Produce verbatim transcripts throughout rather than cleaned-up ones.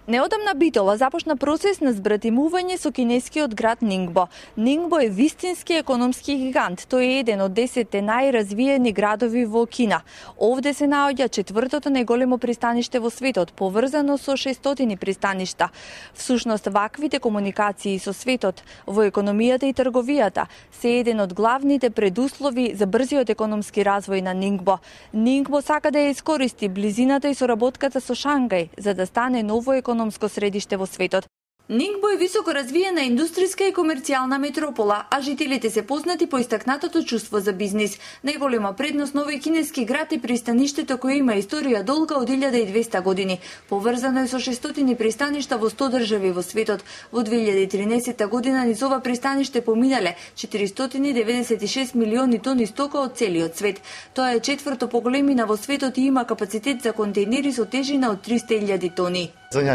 Неодамна Битола започна процес на збратимување со кинескиот град Нингбо. Нингбо е вистински економски гигант. Тој е еден од десетте најразвиени градови во Кина. Овде се наоѓа четвртото најголемо пристаниште во светот, поврзано со шестстотини пристаништа. Всушност, ваквите комуникации со светот во економијата и трговијата се еден од главните предуслови за брзиот економски развој на Нингбо. Нингбо сака да ја искористи близината и соработката со Шангај за да стане ново економско средиште во светот. Нингбо е високо развиена индустријска и комерцијална метропола, а жителите се познати по истакнатото чувство за бизнис. Најголема предност на овој кинески град е пристаништето кој има историја долга од илјада и двесте години. Поврзано е со шестстотини пристаништа во сто држави во светот. Во две илјади и тринаесетта година низ ова пристаниште поминале четиристотини деветдесет и шест милиони тони стока од целиот свет. Тоа е четврто по големина во светот и има капацитет за контейнери со тежина од триста илјади тони.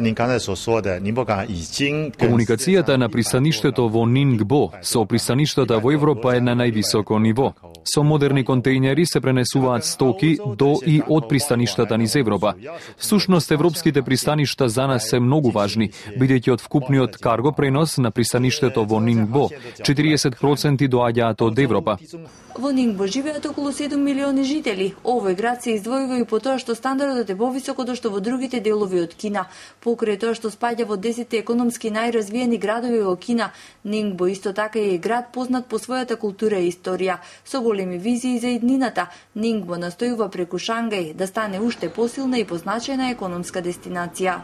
Комуникацијата на пристаништето во Нингбо со пристаништата во Европа е на највисоко ниво. Со модерни контейнери се пренесуваат стоки до и од пристаништата низ Европа. Всушност, европските пристаништа за нас се многу важни, бидејќи од вкупниот карго пренос на пристаништето во Нингбо, четириесет проценти доаѓаат од Европа. Во Нингбо живеат околу седум милиони жители. Овој град се издвојува и по тоа што стандардот е повисок од што во другите делови од Кина. Покрај тоа што спаѓа во десетте економски најразвиени градови во Кина, Нингбо исто така е град познат по својата култура и историја. Со големи визии за иднината, Нингбо настојува преку Шангај да стане уште посилна и позначајна економска дестинација.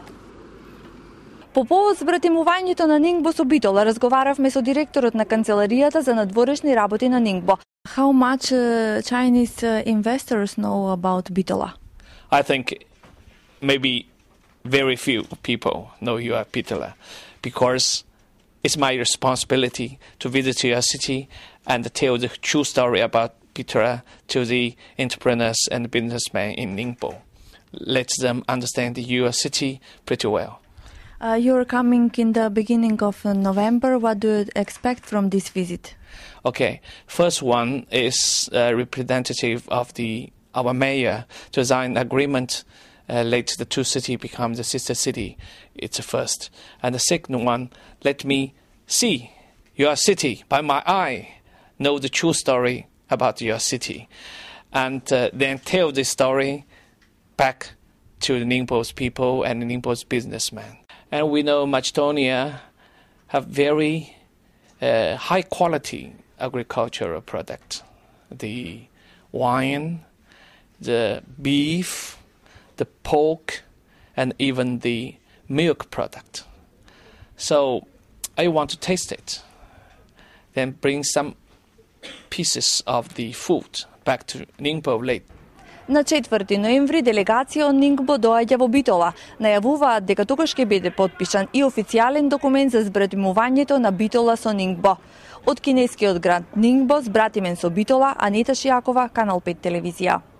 По повод збратимувањето на Нингбо со Битола разговаравме со директорот на канцеларијата за надворешни работи на Нингбо. How much uh, Chinese uh, investors know about Bitola? I think maybe very few people know you are Bitola, because it's my responsibility to visit your city and tell the true story about Bitola to the entrepreneurs and businessmen in Ningbo. Let them understand your city pretty well. Uh, you're coming in the beginning of November. What do you expect from this visit? Okay, first one is a representative of the our mayor to sign agreement. Uh, let the two cities become the sister city. It's the first. And the second one, let me see your city by my eye, know the true story about your city, and uh, then tell this story back to the Ningbo's people and the Ningbo's businessmen. And we know Macedonia have very uh, high quality agricultural product. The wine, the beef, the pork, and even the milk product. So I want to taste it. Then bring some pieces of the food back to Ningbo late. На четврти ноември делегација од Нингбо доаѓа во Битола. Најавуваат дека тогаш ќе биде потпишан и официјален документ за збратимувањето на Битола со Нингбо. Од кинескиот град Нингбо збратимен со Битола, Анита Шијакова, Канал пет телевизија.